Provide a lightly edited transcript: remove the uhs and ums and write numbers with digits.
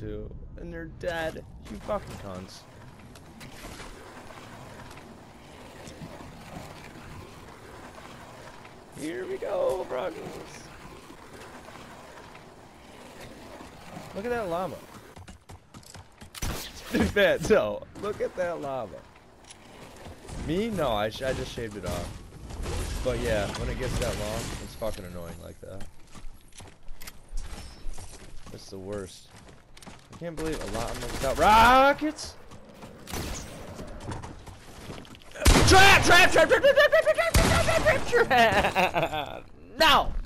too. And they're dead. You fucking cunts. Here we go, brothers. Look at that llama. Man, no. Look at that llama. Me? No, I just shaved it off. But yeah, when it gets that long, it's fucking annoying like that. It's the worst. I can't believe a llama without rockets. Trap! Trap! Trap! Trap! Trap! Trap! Trap! Trap! Trap! Trap! No!